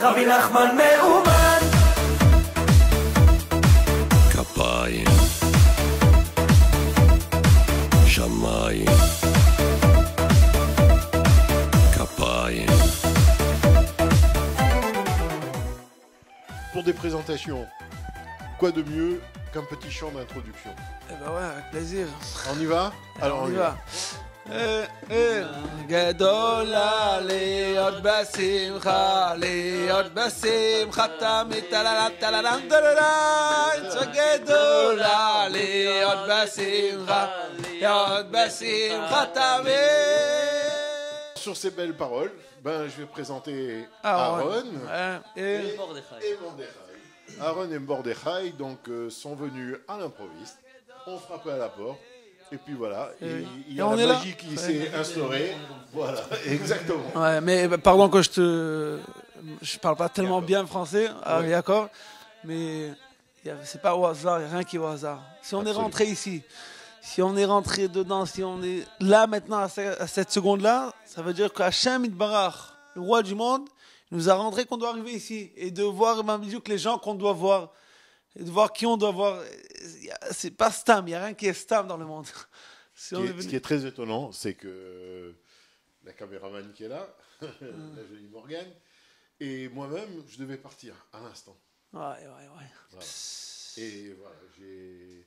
רבי נחמן מאומן. כפיים, שמיים, כפיים. Pour des présentations, quoi de mieux qu'un petit chant d'introduction? Eh ben ouais, avec plaisir. On y va? Alors on y va. גדולה להיות בשמחה, להיות בשמחה תמיד טללם טללם טללם גדולה להיות בשמחה, להיות בשמחה תמיד. Sur ces belles paroles, je vais présenter Aaron et Mordechai. Aaron et Mordechai sont venus à l'improviste, ont frappé à la porte. Et puis voilà, il y a la magie qui s'est instaurée. Voilà, exactement. Ouais, mais pardon que je parle pas tellement bien français, d'accord, mais c'est pas au hasard, il n'y a rien qui est au hasard. Si on est rentré ici, si on est rentré dedans, si on est là maintenant à cette seconde-là, ça veut dire qu'Hachem Yitbarach, le roi du monde, nous a rentré qu'on doit arriver ici et de voir même que les gens qu'on doit voir. Et de voir qui on doit voir. C'est pas stam, il n'y a rien qui est stam dans le monde. Ce qui est très étonnant, c'est que la caméraman qui est là, la jolie Morgane, et moi-même, je devais partir à l'instant. Ouais. Voilà. Et voilà, j'ai...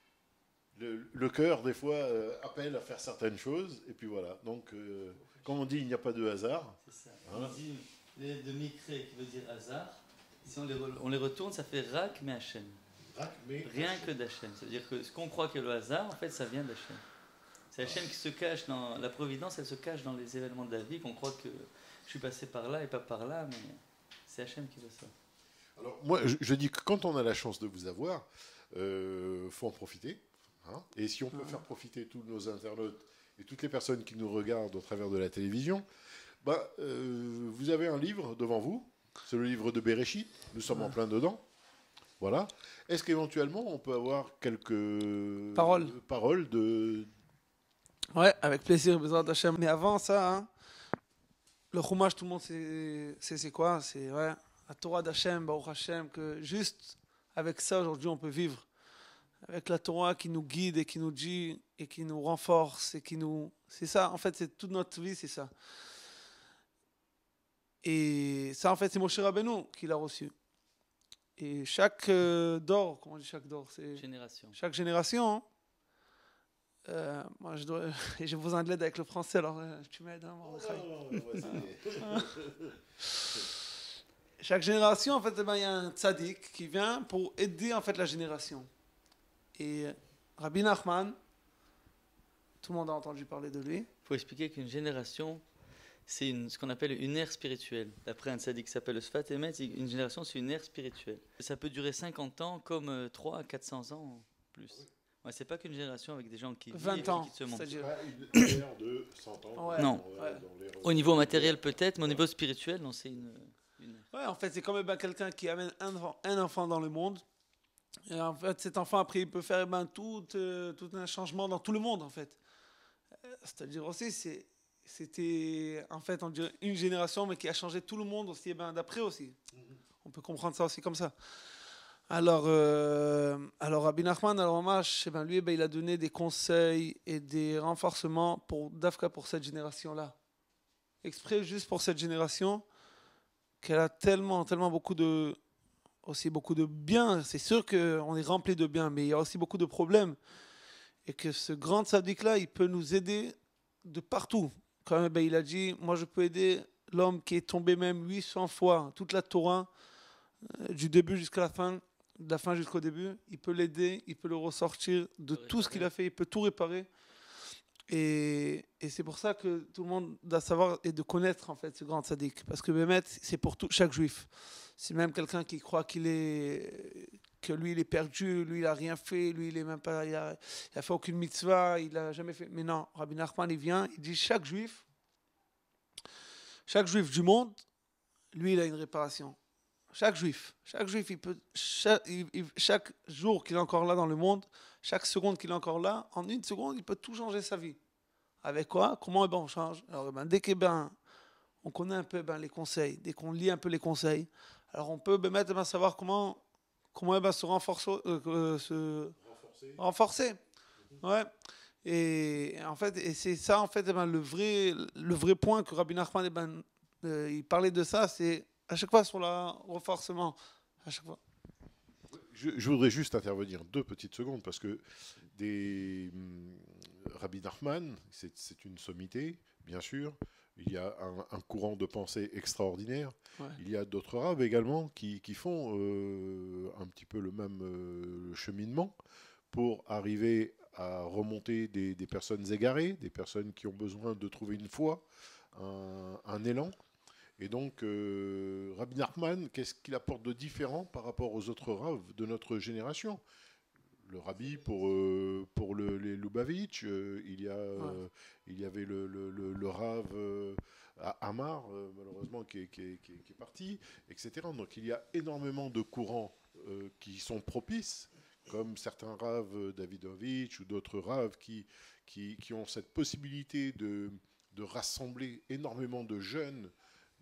Le cœur, des fois, appelle à faire certaines choses, et puis voilà. Donc, comme on dit, il n'y a pas de hasard. C'est ça. Voilà. On dit de Mikré, qui veut dire hasard. Si on les retourne, ça fait Rak mais Hachem. Rien que d'Hachem. C'est-à-dire que ce qu'on croit que le hasard, en fait, ça vient d'Hachem. C'est Hachem qui se cache dans la providence, elle se cache dans les événements de la vie, qu'on croit que je suis passé par là et pas par là, mais c'est Hachem qui veut ça. Alors, moi, je dis que quand on a la chance de vous avoir, faut en profiter. Hein, et si on peut faire profiter tous nos internautes et toutes les personnes qui nous regardent au travers de la télévision, vous avez un livre devant vous. C'est le livre de Bereshit, nous sommes en plein dedans. Voilà. Est-ce qu'éventuellement, on peut avoir quelques paroles de... Ouais, avec plaisir, besoin d'Hachem. Mais avant ça, hein, le Chumash, tout le monde sait c'est quoi. C'est la Torah d'Hachem, Baruch Hashem, que juste avec ça, aujourd'hui, on peut vivre. Avec la Torah qui nous guide et qui nous dit et qui nous renforce et qui nous... C'est ça, en fait, c'est toute notre vie, c'est ça. Et ça, en fait, c'est Moshe Rabbeinu qui l'a reçu. Et chaque dor, comment on dit chaque dor, c'est chaque génération. Moi, je vous en aide avec le français, alors tu m'aides, hein, chaque génération, en fait, il y a un tzaddik qui vient pour aider en fait la génération. Et Rabbi Nachman, tout le monde a entendu parler de lui. Il faut expliquer qu'une génération, c'est ce qu'on appelle une ère spirituelle. D'après un tzaddik qui s'appelle le Sfat Emet, une génération, c'est une ère spirituelle. Ça peut durer 50 ans comme 300 à 400 ans plus. Ouais, c'est pas qu'une génération avec des gens qui vivent 20 ans, et qui se montrent. C'est pas une ère de 100 ans. Ouais. Non. Au niveau matériel peut-être, mais au niveau spirituel, non, c'est une... Ouais, en fait, c'est quand même quelqu'un qui amène un enfant dans le monde. Et en fait, cet enfant, après, il peut faire tout un changement dans tout le monde, en fait. C'est-à-dire aussi, c'était, en fait, on dirait une génération, mais qui a changé tout le monde aussi, d'après aussi. On peut comprendre ça aussi comme ça. Alors Rabbi Nachman, lui, il a donné des conseils et des renforcements pour cette génération-là. Exprès juste pour cette génération, qu'elle a tellement beaucoup de biens. C'est sûr qu'on est rempli de biens, mais il y a aussi beaucoup de problèmes. Et que ce grand tzaddik-là, il peut nous aider de partout. Quand même, il a dit, moi je peux aider l'homme qui est tombé même 800 fois, toute la Torah, du début jusqu'à la fin, de la fin jusqu'au début, il peut l'aider, il peut le ressortir de tout ce qu'il a fait, il peut tout réparer. Et c'est pour ça que tout le monde doit savoir et de connaître en fait ce grand tzaddik. Parce que Bémet, c'est pour chaque juif. C'est même quelqu'un qui croit que lui il est perdu, lui il a rien fait, lui il est même pas, il a fait aucune mitzvah, il a jamais fait. Mais non, Rabbi Nachman il vient, il dit chaque juif du monde, lui il a une réparation. Chaque juif, il peut, chaque jour qu'il est encore là dans le monde, chaque seconde qu'il est encore là, en une seconde, il peut tout changer sa vie. Avec quoi? Comment on change? Alors, dès que on connaît un peu les conseils. Dès qu'on lit un peu les conseils, alors on peut mettre, savoir comment se renforcer. Ouais. Et en fait, et c'est ça en fait le vrai point que Rabbi Nachman il parlait de ça, c'est à chaque fois sur le renforcement, à chaque fois. Je voudrais juste intervenir 2 petites secondes parce que Rabbi Nachman, c'est une sommité, bien sûr. Il y a un courant de pensée extraordinaire. Ouais. Il y a d'autres rabbes également qui font un petit peu le même cheminement pour arriver à remonter des personnes égarées, des personnes qui ont besoin de trouver une foi, un élan. Et donc, Rabbi Nachman, qu'est-ce qu'il apporte de différent par rapport aux autres rabbes de notre génération ? Le rabbi pour les Lubavitch, il y avait le Rav Amar, malheureusement, qui est parti, etc. Donc il y a énormément de courants qui sont propices, comme certains Rav Davidovitch ou d'autres Rav qui ont cette possibilité de rassembler énormément de jeunes,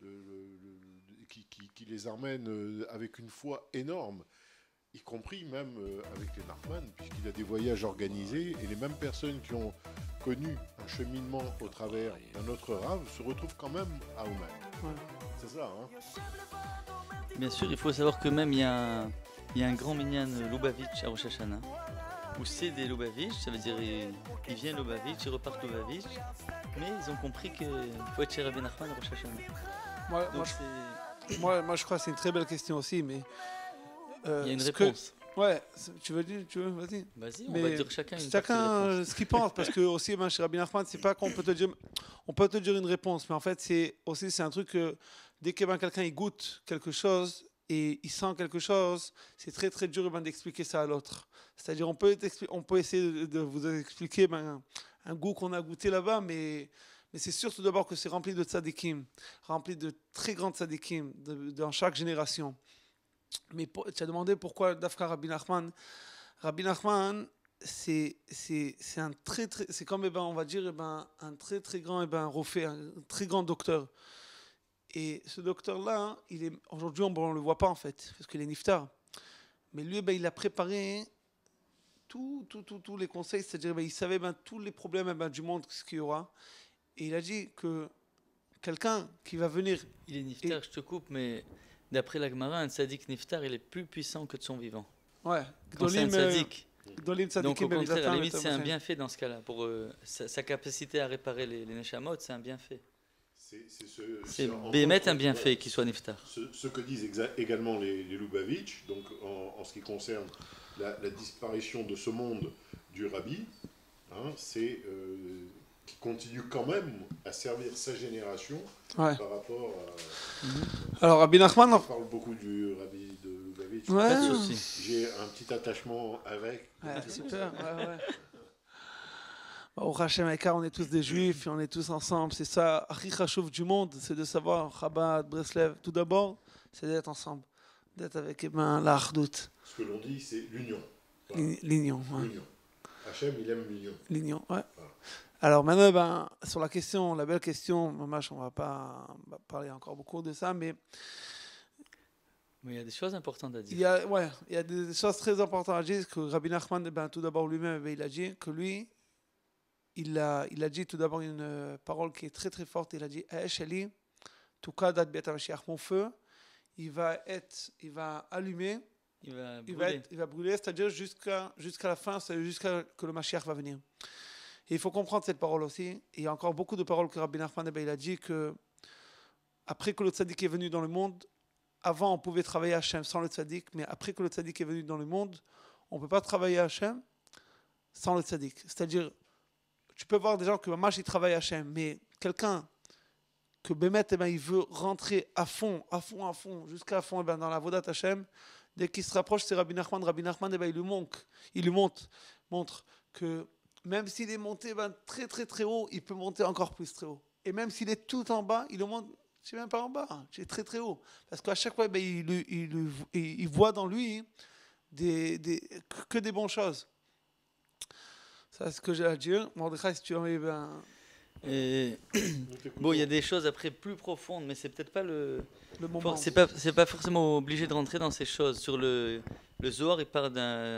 qui les amènent avec une foi énorme, y compris même avec les Nachman, puisqu'il a des voyages organisés, et les mêmes personnes qui ont connu un cheminement au travers d'un autre Rav se retrouvent quand même à Ouman. Ouais. C'est ça, hein ? Bien sûr, il faut savoir que même il y a un grand minyan Lubavitch à Rosh Hashanah, où c'est des Lubavitch, ça veut dire ils viennent Lubavitch, ils repartent Lubavitch, mais ils ont compris qu'il faut être chez Rabbi Nachman à Rosh Hashanah. Moi, je crois que c'est une très belle question aussi, mais... il y a une réponse. Ouais, tu veux, vas-y. Vas-y, on va dire chacun ce qu'il pense, parce que aussi, chez Rabbi Nachman, c'est pas qu'on peut te dire... On peut te dire une réponse, mais en fait, c'est un truc que dès que quelqu'un il goûte quelque chose et il sent quelque chose, c'est très très dur d'expliquer ça à l'autre. C'est-à-dire, on peut essayer de vous expliquer un goût qu'on a goûté là-bas, mais c'est surtout d'abord que c'est rempli de tzadikim, rempli de très grands tzadikim dans chaque génération. Mais tu as demandé pourquoi Dafka Rabbi Nachman. Rabbi Nachman, c'est comme on va dire un très très grand rofé, un très grand docteur. Et ce docteur-là, aujourd'hui on le voit pas en fait, parce qu'il est niftar. Mais lui, il a préparé tous les conseils, c'est-à-dire il savait tous les problèmes du monde, ce qu'il y aura. Et il a dit que quelqu'un qui va venir... Il est niftar, je te coupe, mais d'après la Gemara, un tzaddik niftar, il est plus puissant que de son vivant. Ouais. Quand c'est un tzaddik. Donc au contraire, à la limite, c'est un bienfait dans ce cas-là. Pour sa capacité à réparer les neshamot, c'est un bienfait. C'est bémet un bienfait qu'il soit niftar. Ce que disent également les Lubavitch, donc en ce qui concerne la disparition de ce monde du rabbi, hein, c'est qui continue quand même à servir sa génération par rapport à... Alors Rabbi Nachman... On parle beaucoup du rabbi de Lubavitch. Ouais. Pas de souci. J'ai un petit attachement avec. Ouais, super, ouais. Au Hachem Ekar, on est tous des juifs et on est tous ensemble. C'est ça, Achi Chashuv du monde, c'est de savoir, Chabad, Breslev, tout d'abord, c'est d'être ensemble, d'être avec la Achdout. Ce que l'on dit, c'est l'union. Voilà. L'union, ouais. L'union. Hachem, il aime l'union. L'union, ouais. Voilà. Alors maintenant, sur la question, la belle question, Mamash, on va pas parler encore beaucoup de ça, mais il y a des choses importantes à dire. Il y a des choses très importantes à dire, que Rabbi Nachman, tout d'abord lui-même, il a dit que lui, il a dit tout d'abord une parole qui est très très forte. Il a dit Aesheli, Tukadat Biat HaMashiach, mon feu, il va allumer, il va brûler, c'est-à-dire jusqu'à la fin, c'est-à-dire jusqu'à que le Mashiach va venir. Et il faut comprendre cette parole aussi. Et il y a encore beaucoup de paroles que Rabbi Nachman il a dit que après que le tzaddik est venu dans le monde, avant on pouvait travailler à Hachem sans le tzaddik, mais après que le tzaddik est venu dans le monde, on ne peut pas travailler à Hachem sans le tzaddik. C'est-à-dire, tu peux voir des gens que Mamash, ils travaillent à Hachem, mais quelqu'un que Bémet, il veut rentrer à fond, jusqu'à fond dans la Vodat Hachem, dès qu'il se rapproche, c'est Rabbi Nachman. Rabbi Nachman, il lui montre que même s'il est monté très très très haut, il peut monter encore plus très haut. Et même s'il est tout en bas, il le monte, je ne sais même pas en bas, c'est très très haut. Parce qu'à chaque fois, il voit dans lui que des bonnes choses. Ça, c'est ce que j'ai à dire. Mordechai, si tu en Et bon, il y a des choses après plus profondes, mais c'est peut-être pas le moment. c'est pas forcément obligé de rentrer dans ces choses. Sur le Zohar, il parle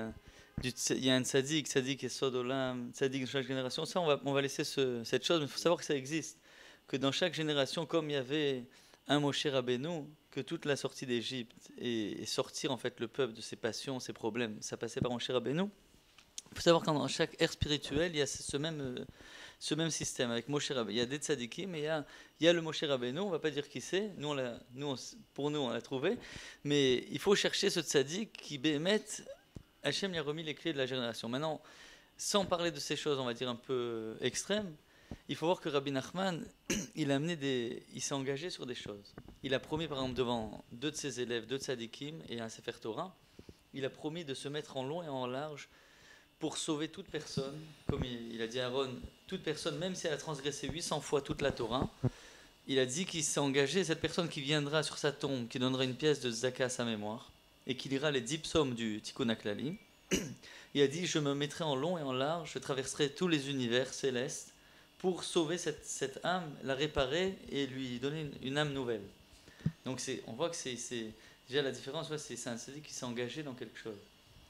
il y a un tzaddik et Sodolam, tzaddik de chaque génération. Ça, on va laisser cette chose, mais il faut savoir que ça existe. Que dans chaque génération, comme il y avait un Moshe Rabbeinu, que toute la sortie d'Égypte et sortir en fait le peuple de ses passions, ses problèmes, ça passait par Moshe Rabbeinu. Il faut savoir que dans chaque ère spirituelle, il y a ce même système avec Moshe Rabbeinu. Il y a des tzadikim, mais il y a le Moshe Rabbeinu, on ne va pas dire qui c'est, pour nous on l'a trouvé, mais il faut chercher ce tzadik qui bémet, Hachem lui a remis les clés de la génération. Maintenant, sans parler de ces choses, on va dire un peu extrêmes, il faut voir que Rabbi Nachman, il s'est engagé sur des choses. Il a promis par exemple devant 2 de ses élèves, 2 tzadikim et un Sefer Torah, il a promis de se mettre en long et en large pour sauver toute personne, comme il a dit à Aaron, toute personne, même si elle a transgressé 800 fois toute la Torah, il a dit qu'il s'est engagé, cette personne qui viendra sur sa tombe, qui donnera une pièce de Zaka à sa mémoire, et qui lira les 10 psaumes du Tikkun HaKlali, il a dit, je me mettrai en long et en large, je traverserai tous les univers célestes, pour sauver cette âme, la réparer et lui donner une âme nouvelle. Donc on voit que c'est déjà la différence, c'est un tzaddik qui s'est engagé dans quelque chose.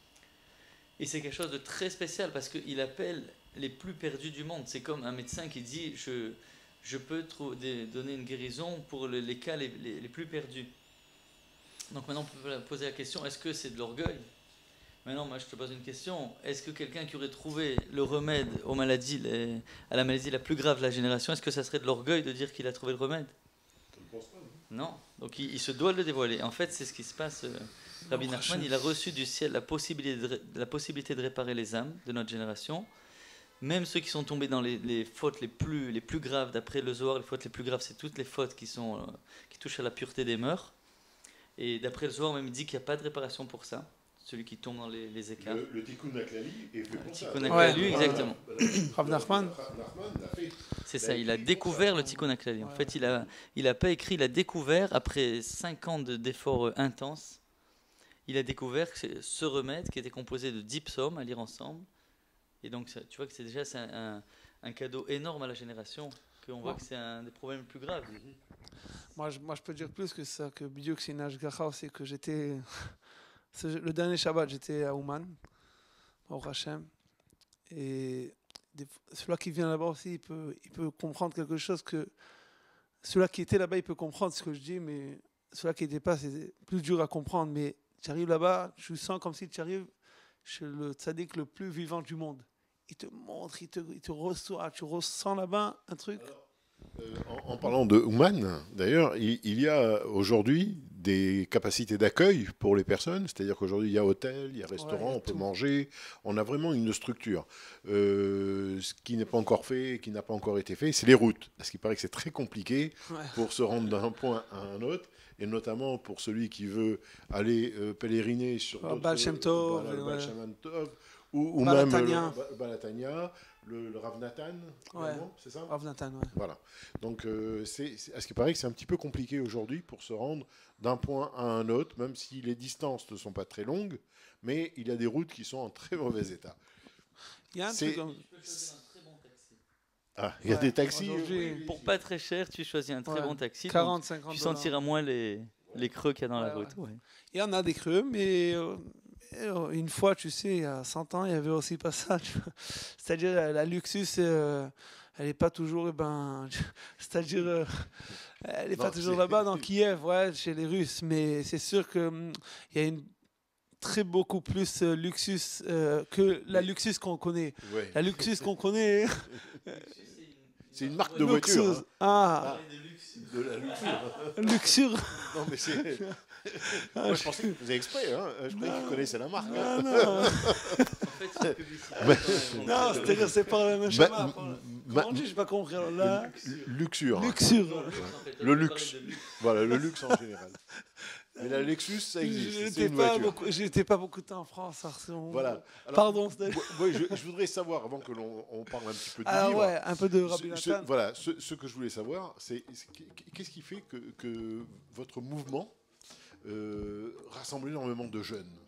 Et c'est quelque chose de très spécial parce qu'il appelle les plus perdus du monde. C'est comme un médecin qui dit je peux donner une guérison pour les cas les plus perdus. Donc maintenant on peut poser la question, est-ce que c'est de l'orgueil? Maintenant moi je te pose une question, est-ce que quelqu'un qui aurait trouvé le remède à la maladie la plus grave de la génération, est-ce que ça serait de l'orgueil de dire qu'il a trouvé le remède? Je ne pense pas. Non, donc il se doit de le dévoiler. En fait c'est ce qui se passe. Rabbi Nachman, il a reçu du ciel la possibilité de réparer les âmes de notre génération. Même ceux qui sont tombés dans les fautes les plus graves, d'après le Zohar, les fautes les plus graves, c'est toutes les fautes qui touchent à la pureté des mœurs. Et d'après le Zohar, même il dit qu'il n'y a pas de réparation pour ça, celui qui tombe dans les écarts. Le Tikkun HaKlali est fait pour ça. Tikkun HaKlali, exactement. Rav Nachman l'a fait. C'est ça, il a découvert le Tikkun HaKlali. En fait, il a pas écrit, il a découvert, après 5 ans d'efforts intenses, il a découvert que ce remède qui était composé de 10 psaumes à lire ensemble. Et donc, tu vois que c'est déjà un cadeau énorme à la génération, qu'on voit que c'est un des problèmes les plus graves. Moi, je peux dire plus que ça, que Bidiouk, c'est une ashgacha, c'est que j'étais... le dernier Shabbat, j'étais à Ouman, au Hachem. Et celui qui vient là-bas aussi, il peut comprendre quelque chose que... Celui qui était là-bas, il peut comprendre ce que je dis, mais celui qui n'était pas, c'est plus dur à comprendre. Mais tu arrives là-bas, je sens comme si tu arrives chez le tzaddik le plus vivant du monde. Il te montre, il te reçoit, tu ressens là-bas un truc. En parlant de Ouman, d'ailleurs, il y a aujourd'hui des capacités d'accueil pour les personnes, c'est-à-dire qu'aujourd'hui il y a hôtel, il y a restaurant, on peut manger, on a vraiment une structure. Ce qui n'est pas encore fait, qui n'a pas encore été fait, c'est les routes, parce qu'il paraît que c'est très compliqué pour se rendre d'un point à un autre, et notamment pour celui qui veut aller pèleriner sur Baal Shem Tov, ou même le Balatania, le Rav Nathan, c'est ça? Rav Nathan, ouais. Voilà. Donc, à ce qui paraît que c'est un petit peu compliqué aujourd'hui pour se rendre d'un point à un autre, même si les distances ne sont pas très longues, mais il y a des routes qui sont en très mauvais état. Il y a un truc comme... Ah, il y a des taxis. Pour pas très cher, tu choisis un très bon taxi. 40-50 tu sentiras moins les creux qu'il y a dans la route. Ouais. Il y en a des creux, mais une fois, tu sais, il y a 100 ans, il n'y avait aussi pas ça. C'est-à-dire, la Luxus, elle n'est pas toujours... c'est-à-dire, elle n'est pas toujours là-bas, dans Kiev, chez les Russes. Mais c'est sûr qu'il y a une beaucoup plus Luxus que la Luxus qu'on connaît. Ouais. La Luxus qu'on connaît... C'est une marque de voiture. De la luxure. Luxure. Non, mais c'est... Moi, je pensais que vous avez exprès. Hein. Je croyais que vous connaissez la marque. Non, non. Non, c'est-à-dire c'est pas la même chose. Comment dit, je n'ai pas compris. Là, luxure. Luxure. Le luxe. Voilà, le luxe en général. Mais la Lexus, ça existe. C'est une voiture. J'étais pas beaucoup de temps en France. Voilà. Alors, pardon. Je voudrais savoir, avant que l'on parle un petit peu du livre, ouais, un peu de Rabbi Nathan. Voilà, ce que je voulais savoir, c'est qu'est-ce qui fait que votre mouvement rassemble énormément de jeunes.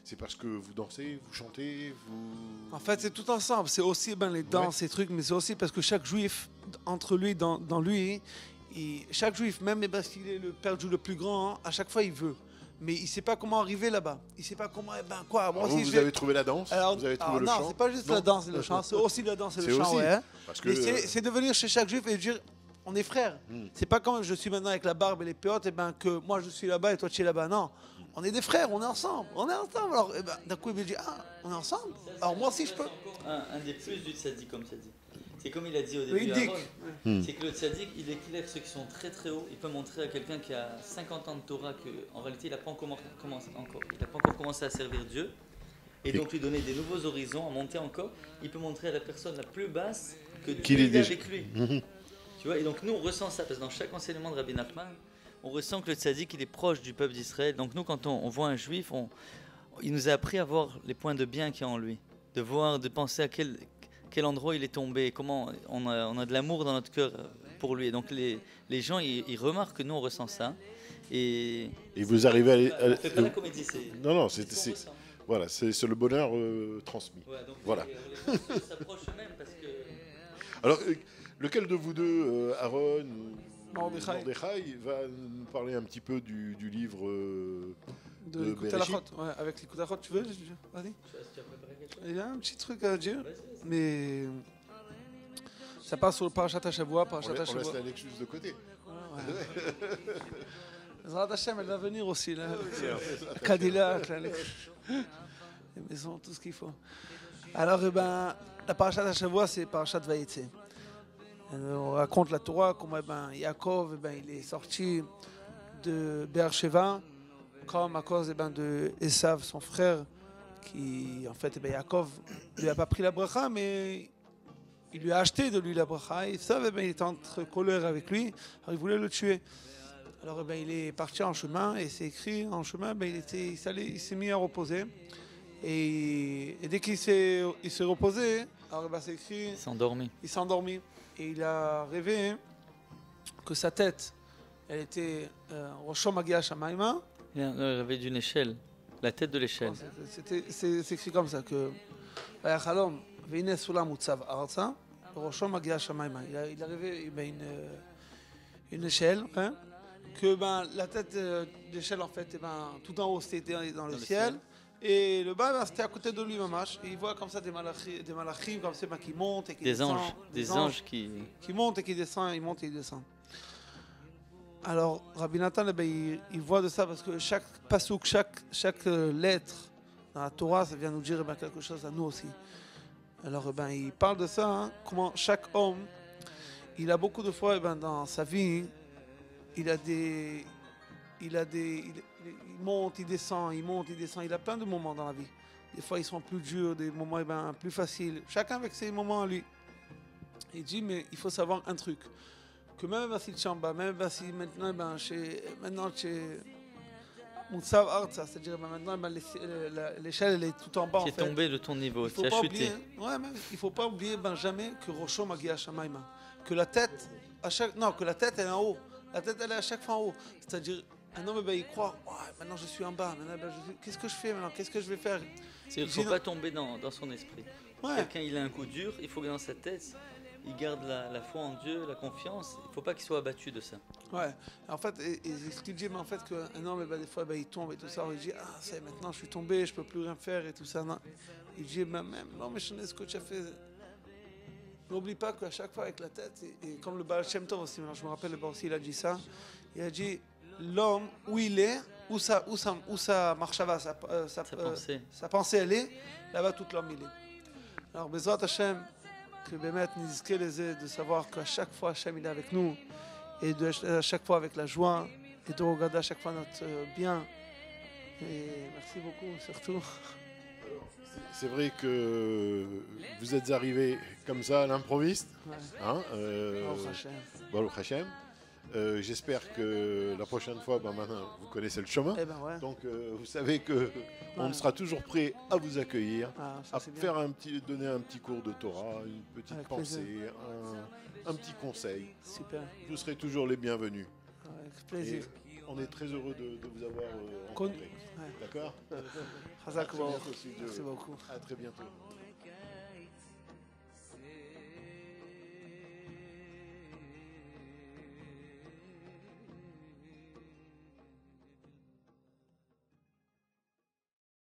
C'est parce que vous dansez, vous chantez, vous... En fait, c'est tout ensemble. C'est aussi les danses, ces trucs, mais c'est aussi parce que chaque juif, entre lui, dans lui, chaque juif, même parce qu'il est le père Dieu le plus grand, à chaque fois il veut. Mais il ne sait pas comment arriver là-bas. Il ne sait pas comment. Quoi, moi aussi, vous avez trouvé la danse, vous avez trouvé le chant. Non, c'est pas juste la danse et le chant, c'est aussi la danse et le chant. Aussi, ouais. parce que, mais c'est de venir chez chaque juif et dire on est frères. C'est pas comme je suis maintenant avec la barbe et les péotes, que moi je suis là-bas et toi tu es là-bas. Non. On est des frères, on est ensemble. On est ensemble. Alors, d'un coup, il me dit on est ensemble. Alors, moi aussi, je peux. Un des plus du tzaddik, comme tzaddik. C'est comme il a dit au début, Aaron, c'est que le tzaddik, il éclaire ceux qui sont très très hauts. Il peut montrer à quelqu'un qui a 50 ans de Torah qu'en réalité, il n'a pas encore commencé à servir Dieu. Et donc lui donner des nouveaux horizons, à monter encore. Il peut montrer à la personne la plus basse que Dieu est avec lui. Tu vois, et donc nous, on ressent ça, parce que dans chaque enseignement de Rabbi Nachman, on ressent que le tzaddik, il est proche du peuple d'Israël. Donc nous, quand on voit un juif, il nous a appris à voir les points de bien qu'il y a en lui. De penser à quel endroit il est tombé, comment on a de l'amour dans notre cœur pour lui. Et donc les gens, ils remarquent que nous, on ressent ça. Et vous arrivez à... On ne fait pas la comédie, Non, voilà, c'est le bonheur transmis. Ouais, donc voilà. Les gens s'approchent eux-mêmes parce que... Alors, lequel de vous deux, Aaron ou Mordechai, va nous parler un petit peu du livre de Bereshit. Ouais, avec les Koutalachot, tu veux? Vas-y. Tu as préparé quelque chose? Il y a un petit truc à dire, Vas-y. mais ça passe sur le Parashat Hashavua. On laisse la Lexus de côté. Zrat Hashem, elle va venir aussi, là. Cadillac, là, les maisons, tout ce qu'il faut. Alors, la Parashat Hashavua, c'est Parashat Vayetze. On raconte la Torah, comment Yaakov, il est sorti de Beersheva, comme à cause de Esav, son frère, qui, en fait, Yaakov ne lui a pas pris la bracha, mais il lui a acheté de lui la bracha. Et Esav, il était entre colère avec lui, alors il voulait le tuer. Alors il est parti en chemin, et c'est écrit en chemin, il s'est mis à reposer. Et dès qu'il s'est reposé, alors c'est écrit... Il s'est endormi. Il s'est endormi. Et il a rêvé que sa tête, elle était Roshom Magia Shamaima. Il a rêvé d'une échelle, la tête de l'échelle. C'est écrit comme ça que Vayachalom Veine Sulam Utzav Arza Roshom Magia Shamaima. Il a rêvé une échelle, hein, que la tête d'échelle en fait, tout en haut c'était dans le ciel. Et le bas, c'était à côté de lui, mamash. Et il voit comme ça des malachim comme ça, qui montent et qui descendent. Des anges qui montent et qui descendent, ils montent et ils descendent. Alors, Rabbi Nathan, il voit de ça parce que chaque pasouk, chaque lettre dans la Torah, ça vient nous dire quelque chose à nous aussi. Alors, il parle de ça, hein, comment chaque homme, il a beaucoup de fois dans sa vie, il monte, il descend, il monte, il descend. Il a plein de moments dans la vie. Des fois, ils sont plus durs, des moments plus faciles. Chacun avec ses moments à lui. Il dit, mais il faut savoir un truc. Que même si tu es en bas, même si maintenant, chez Moutsav Artsa, c'est-à-dire maintenant, l'échelle, elle est tout en bas. Tu es tombé de ton niveau, tu as chuté. Il ne faut pas oublier jamais que Roshom Magia Shamaima. Que la tête, elle est en haut. La tête, elle est à chaque fois en haut. C'est-à-dire, un homme, il croit, maintenant je suis en bas, qu'est-ce que je fais maintenant, qu'est-ce que je vais faire? Il ne faut pas tomber dans son esprit. Ouais. Quelqu'un, il a un coup dur, il faut que dans sa tête, il garde la foi en Dieu, la confiance. Il ne faut pas qu'il soit abattu de ça. Ouais, en fait, ce qu'il dit, en fait, qu'un homme, des fois, il tombe et tout ça, il dit, maintenant je suis tombé, je ne peux plus rien faire et tout ça. Non. Il dit, même, non, mais je sais ce que tu as fait. N'oublie pas qu'à chaque fois avec la tête, et comme le Baal Shem Tov aussi, je me rappelle, le Baal aussi, il a dit ça, il a dit, l'homme, où il est, où sa marchava, sa pensée elle est, là-bas tout l'homme il est. Alors, Bezrat Hashem, que Bémet Nizke les ait de savoir qu'à chaque fois Hashem il est avec nous, et à chaque fois avec la joie, et de regarder à chaque fois notre bien. Et merci beaucoup, surtout. C'est vrai que vous êtes arrivé comme ça à l'improviste. Ouais. Hein, Baruch Hashem. Baruch Hashem. J'espère que la prochaine fois, maintenant, vous connaissez le chemin. Ouais. Donc, vous savez qu'on sera toujours prêt à vous accueillir, à faire donner un petit cours de Torah, une petite avec pensée, un petit conseil. Super. Vous serez toujours les bienvenus. Avec plaisir. on est très heureux de vous avoir Connu. rencontré. Ouais. D'accord. Chazak À très Baruch. bientôt, si Dieu Merci veut. beaucoup. À très bientôt.